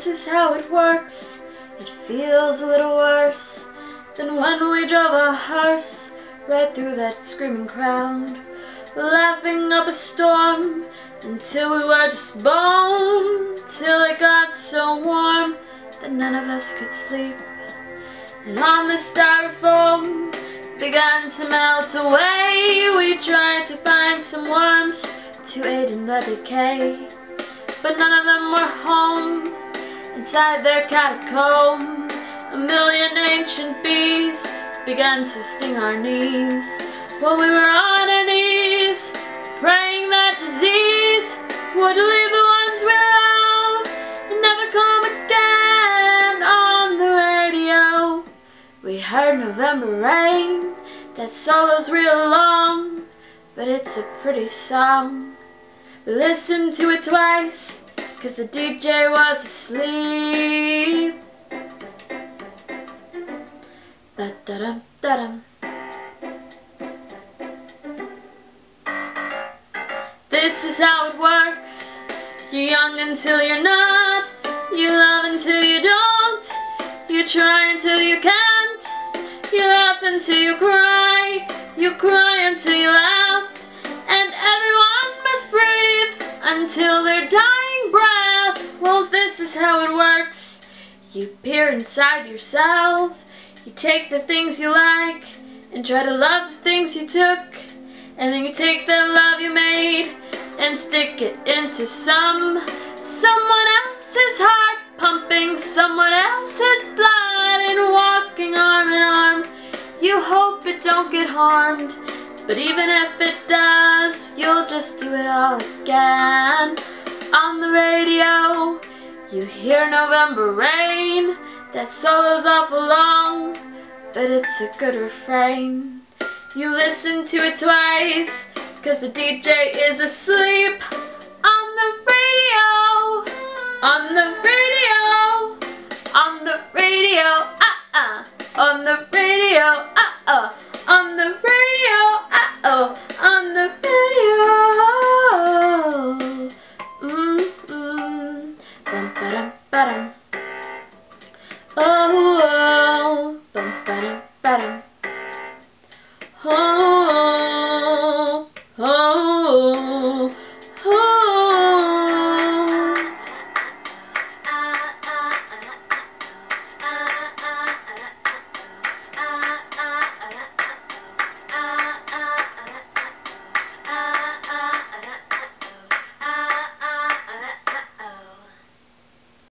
this is how it works. It feels a little worse than when we drove a hearse right through that screaming crowd, laughing up a storm until we were just bone, till it got so warm that none of us could sleep. And on the styrofoam began to melt away. We tried to find some worms to aid in the decay, but none of them were home. Inside their catacomb, a million ancient bees began to sting our knees, while we were on our knees, praying that disease would leave the ones we love and never come again. On the radio, we heard November Rain. That solo's real long, but it's a pretty song. We listened to it twice, 'cause the DJ was asleep. Ba-da-dum-da-dum. This is how it works. You're young until you're not. You love until you don't. You try until you can't. You laugh until you cry. You cry until you laugh. And everyone must breathe until their dying breath. Well, this is how it works. You peer inside yourself. You take the things you like and try to love the things you took. And then you take the love you made and stick it into someone else's heart, pumping someone else's blood and walking arm in arm. You hope it don't get harmed, but even if it does, you'll just do it all again. On the radio, you hear November Rain. That solo's awful long, but it's a good refrain. You listen to it twice, 'cause the DJ is asleep. On the radio, on the radio, on the radio, on the radio, on the radio.